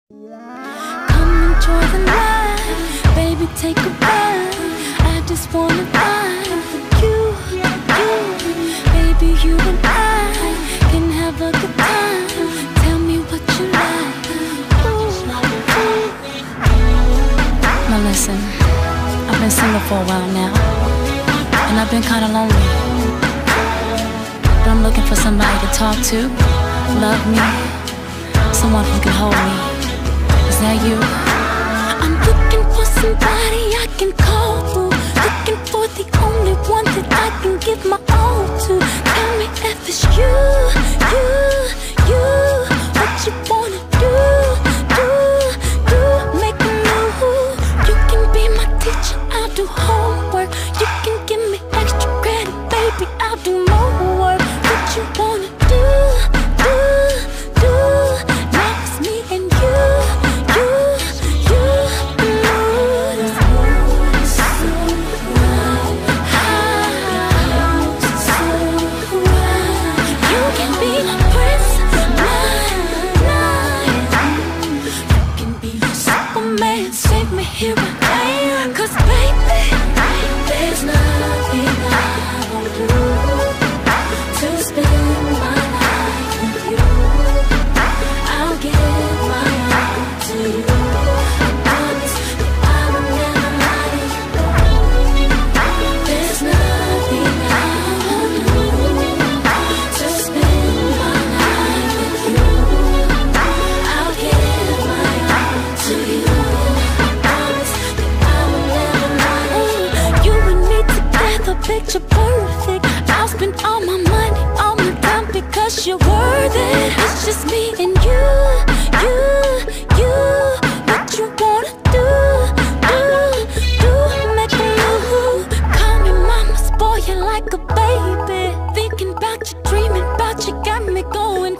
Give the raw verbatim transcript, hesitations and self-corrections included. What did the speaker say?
Come enjoy the life, baby, take a ride. I just wanna ride with you, you, baby, you and I can have a good time. Tell me what you like. Ooh, ooh. Now listen, I've been single for a while now, and I've been kinda lonely, but I'm looking for somebody to talk to, love me, someone who can hold me. Is that you? I'm looking for somebody I can call boo, looking for the only one that I can give my all to. Tell me if it's you, you, you. What you wanna do, do, do. Make a move. You can be my teacher, I'll do homework. You can give me extra credit, baby, I'll do more work. What you wanna do, do, do. Now it's me and you. Save me here I am. Cause baby, there's nothing I won't do to spend my life with you. I'll give my all to you. I promise that I will never lie to you. There's nothing I won't do to spend my life with you. I'll give my all to you. Picture perfect. I'll spend all my money, all my time, because you're worth it. It's just me and you, you, you. What you wanna do, do, do. Make a move. Call me mama, spoil you like a baby. Thinking about you, dreaming about you, got me going